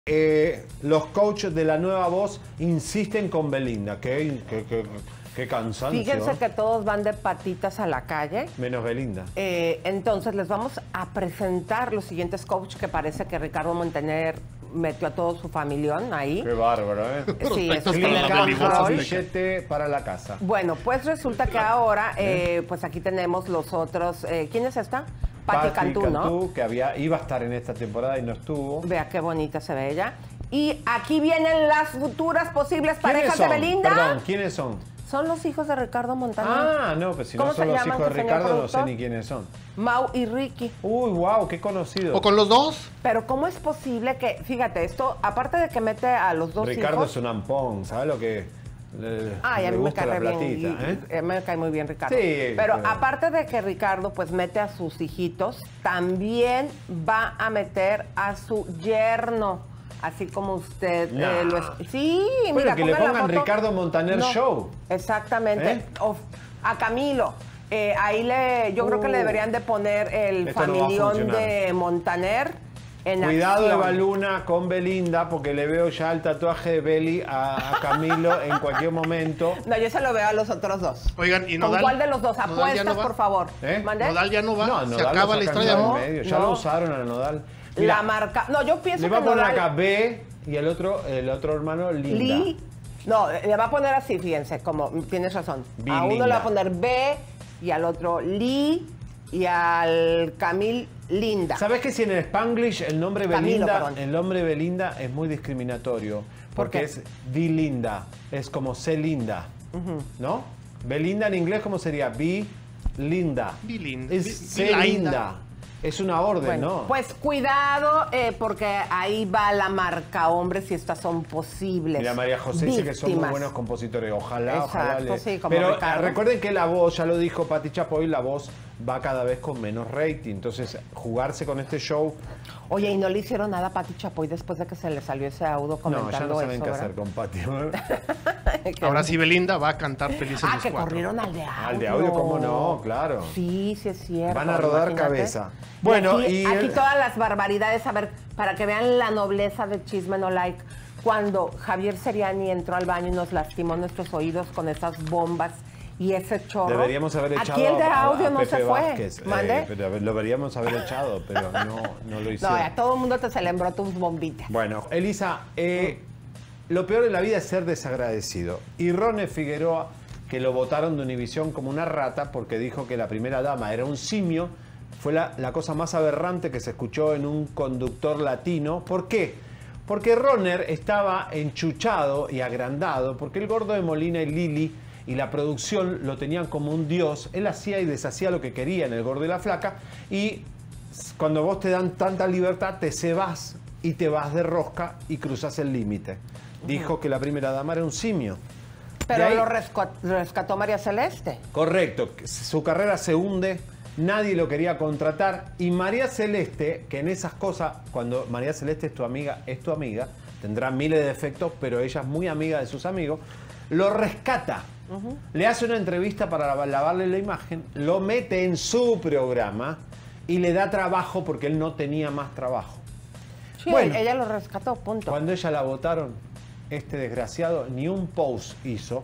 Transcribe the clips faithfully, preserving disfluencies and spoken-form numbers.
Eh, los coaches de la Nueva Voz insisten con Belinda. Qué, qué, qué, qué cansancio. Fíjense que todos van de patitas a la calle. Menos Belinda. Eh, entonces les vamos a presentar los siguientes coaches que parece que Ricardo Montaner metió a todo su familión ahí. Qué bárbaro, ¿eh? Sí, eso es Clínica, control. billete para la casa. Bueno, pues resulta que ahora, eh, pues aquí tenemos los otros. Eh, ¿Quién es esta? Pati Cantú, ¿no? Que había, iba a estar en esta temporada y no estuvo. Vea qué bonita se ve ella. Y aquí vienen las futuras posibles parejas son? de Belinda. Perdón, ¿quiénes son? Son los hijos de Ricardo Montaner. Ah, no, pues si no son los hijos de Ricardo, no sé ni quiénes son. Mau y Ricky. Uy, wow, qué conocido. ¿O con los dos? Pero ¿cómo es posible que, fíjate, esto, aparte de que mete a los dos Ricardo hijos... es un ampón, ¿sabes lo que...? Le, Ay, a le mí me gusta cae la bien. platita, y, ¿eh? eh, me cae muy bien Ricardo. Sí, pero, pero aparte de que Ricardo pues mete a sus hijitos, también va a meter a su yerno. Así como usted No. eh, lo es. Sí, bueno, mira, que le pongan la pongan foto. Ricardo Montaner No, Show. Exactamente. ¿Eh? O, a Camilo. Eh, ahí le, yo creo que le Uh. deberían de poner el Esto no va a familión funcionar. de Montaner. En Cuidado, acción. Eva Luna, con Belinda, porque le veo ya el tatuaje de Beli a, a Camilo en cualquier momento. No, yo se lo veo a los otros dos. Oigan, ¿y ¿Con Nodal? cuál de los dos? ¿Nodal Apuestas, ya no va? por favor. ¿Eh? ¿Mande? ¿Nodal ya no va? No, ¿Se Nodal acaba lo la sacan historia? ya No, en medio. Ya no. lo usaron a Nodal. La Mira, marca... No, yo pienso le que va a poner Nodal- acá B y el otro, el otro hermano Linda. Li... No, le va a poner así, fíjense, como tienes razón. A Bilinda. uno le va a poner B y al otro Li y al Camil Linda. ¿Sabes que si en el Spanglish el nombre Camilo, Belinda, perdón. el nombre Belinda es muy discriminatorio? ¿Por Porque qué? es Bilinda, es como C linda, ¿no? Belinda en inglés, ¿cómo sería? Bi linda. Bilinda. Es Bi- C Bilinda. linda. Es una orden, Bueno, ¿no? pues cuidado, eh, porque ahí va la marca hombres y estas son posibles. Mira, María José dice que son muy víctimas. buenos compositores. Ojalá, Exacto, ojalá. le- sí, como Pero Ricardo. recuerden que la voz, ya lo dijo Pati Chapoy, la voz va cada vez con menos rating. Entonces, jugarse con este show... Oye, ¿y no le hicieron nada a Pati Chapoy después de que se le salió ese audio No, comentando ya no saben eso, qué ¿verdad? hacer con Pati. Que- Ahora sí, Belinda va a cantar Felices Ah, los que Cuatro. corrieron al de audio. Al de audio, ¿cómo no? Claro. Sí, sí es cierto. Van a rodar imagínate. cabeza. Y Bueno, aquí, y- aquí todas las barbaridades, a ver, para que vean la nobleza de Chisme No Like. Cuando Javier Seriani entró al baño y nos lastimó nuestros oídos con esas bombas y ese chorro. Deberíamos haber echado Aquí el de a- audio a no Pepe se fue. Vázquez, eh, ¿Mande? pero lo deberíamos haber echado, pero no, no lo No, hicieron. a todo el mundo te celebró tus bombitas. Bueno, Elisa, eh, lo peor de la vida es ser desagradecido. Y Rone Figueroa, que lo votaron de Univisión como una rata porque dijo que la primera dama era un simio, fue la, la cosa más aberrante que se escuchó en un conductor latino. ¿Por qué? Porque Roner estaba enchuchado y agrandado porque el gordo de Molina y Lili y la producción lo tenían como un dios. Él hacía y deshacía lo que quería en El Gordo y la Flaca, y cuando vos te dan tanta libertad te cebás y te vas de rosca y cruzas el límite. Dijo que la primera dama era un simio. Pero De ahí- lo resco- rescató María Celeste. Correcto, su carrera se hunde, nadie lo quería contratar, y María Celeste, que en esas cosas, cuando María Celeste es tu amiga, es tu amiga, tendrá miles de defectos, pero ella es muy amiga de sus amigos, lo rescata. Le hace una entrevista para lavarle la imagen, lo mete en su programa y le da trabajo porque él no tenía más trabajo. Sí, Bueno. ella lo rescató, punto. Cuando ella la votaron, este desgraciado ni un post hizo,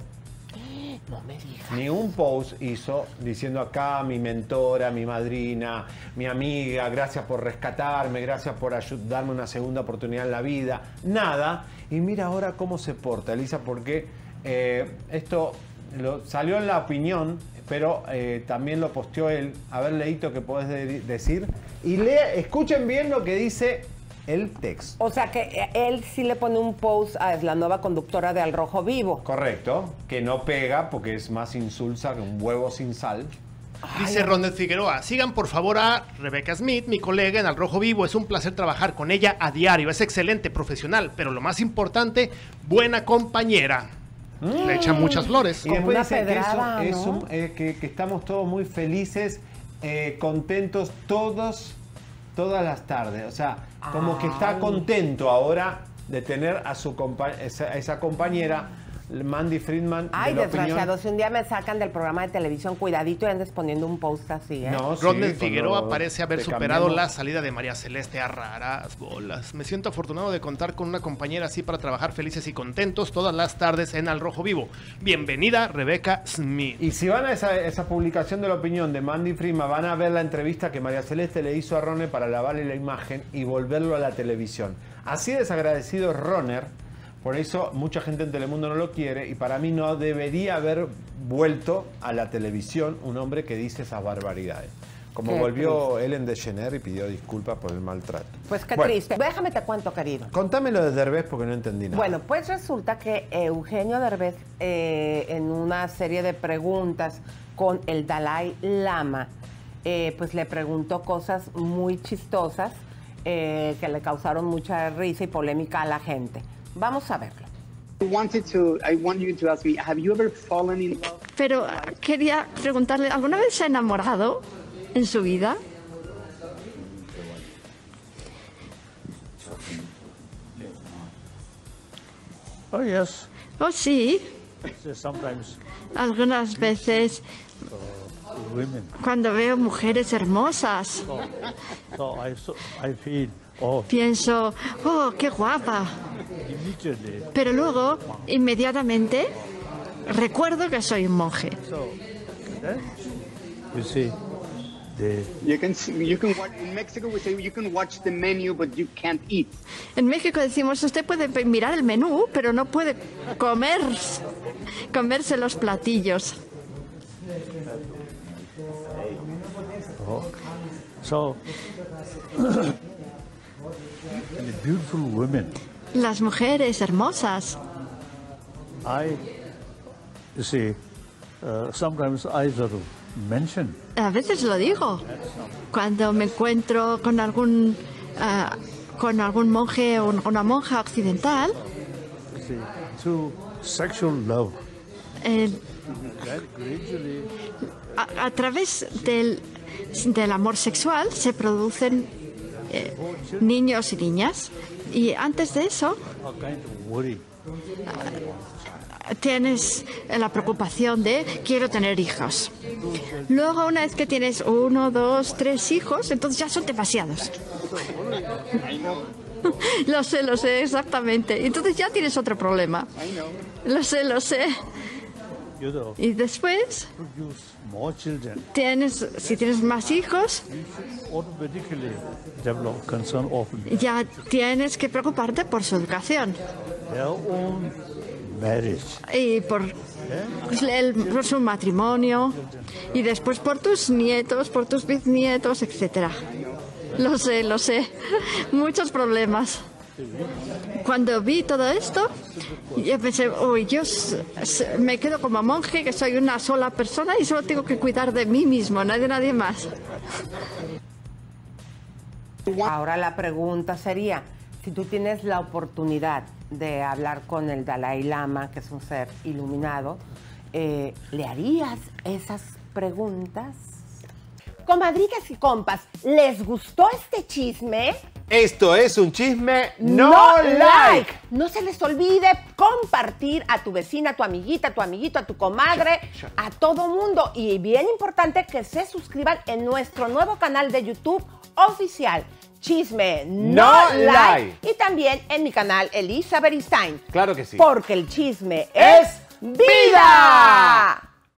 No me digas. ni un post hizo diciendo acá mi mentora, mi madrina, mi amiga, gracias por rescatarme, gracias por ayu- darme una segunda oportunidad en la vida, nada. Y mira ahora cómo se porta, Elisa, porque eh, esto lo, salió en La Opinión, pero eh, también lo posteó él. A ver, Leito, ¿qué podés de- decir? Y lea, escuchen bien lo que dice el texto. O sea que eh, él sí le pone un post a la nueva conductora de Al Rojo Vivo. Correcto, que no pega porque es más insulsa que un huevo sin sal. Dice Ronald Figueroa, sigan por favor a Rebeca Smith, mi colega en Al Rojo Vivo. Es un placer trabajar con ella a diario. Es excelente profesional, pero lo más importante, buena compañera. Le echan muchas flores. Y Como después una dice que, eso pedrada, es ¿no? un- eh, que, que estamos todos muy felices, eh, contentos todos, todas las tardes. O sea, como que está Ay. contento ahora de tener a su compa- esa, esa compañera Mandy Friedman. Ay, de La Opinión. desgraciado, si un día me sacan del programa de televisión, cuidadito y andes poniendo un post así, ¿eh? No, sí, Rodney cuando Figueroa parece haber te superado cambiamos. la salida de María Celeste a raras bolas. Me siento afortunado de contar con una compañera así para trabajar felices y contentos todas las tardes en Al Rojo Vivo. Bienvenida, Rebeca Smith. Y si van a esa, esa publicación de La Opinión de Mandy Friedman, van a ver la entrevista que María Celeste le hizo a Roner para lavarle la imagen y volverlo a la televisión. Así desagradecido es Roner, por eso mucha gente en Telemundo no lo quiere y para mí no debería haber vuelto a la televisión un hombre que dice esas barbaridades. Como Qué volvió triste. Ellen DeGeneres y pidió disculpas por el maltrato. Pues qué Bueno, triste. Déjame te cuento, querido. Contámelo de Derbez porque no entendí nada. Bueno, pues resulta que Eugenio Derbez, eh, en una serie de preguntas con el Dalai Lama, eh, pues le preguntó cosas muy chistosas eh, que le causaron mucha risa y polémica a la gente. Vamos a verlo. I wanted to, I want you to ask me, have you ever fallen in love? Pero quería preguntarle, ¿alguna vez se ha enamorado en su vida? Oh yes, Oh, sí. so sometimes Algunas veces women. cuando veo mujeres hermosas, So I so I feel oh pienso, oh, qué guapa. immediately. Pero luego, inmediatamente, recuerdo que soy un monje. So then you see the You can, see- you can watch, in Mexico we say you can watch the menu, but you can't eat. En México decimos, usted puede pe- mirar el menú, pero no puede comer, comerse los platillos. so the beautiful women. Las mujeres hermosas. I you see uh, sometimes I sort of mention A veces lo digo. Cuando me encuentro con algún ah, con algún monje o una monja occidental, you see through sexual love. eh, That gradually a, a través del, del amor sexual se producen eh, niños y niñas. Y antes de eso a kind of worry. tienes la preocupación de quiero tener hijos. Luego, una vez que tienes uno, dos, tres hijos, entonces ya son demasiados. Lo sé, lo sé, exactamente. Entonces ya tienes otro problema. Lo sé, lo sé. You know, Y después, produce more children. tienes, si tienes más hijos, Automatically develop concern of ya tienes que preocuparte por su educación their own marriage. y por, pues, el- por su matrimonio y después por tus nietos, por tus bisnietos, etcétera. Lo sé, lo sé. Muchos problemas. Cuando vi todo esto, yo pensé, uy, yo s- s- me quedo como monje, que soy una sola persona y solo tengo que cuidar de mí mismo, no de nadie más. Ahora la pregunta sería, si tú tienes la oportunidad de hablar con el Dalai Lama, que es un ser iluminado, eh, ¿le harías esas preguntas? Comadritas y compas, ¿les gustó este chisme? Esto es un chisme No like. No se les olvide compartir a tu vecina, a tu amiguita, a tu amiguito, a tu comadre, a todo mundo. Y bien importante que se suscriban en nuestro nuevo canal de YouTube oficial, Chisme No, No like. Like. Y también en mi canal Elisa Beristain. Claro que sí. Porque el chisme es vida.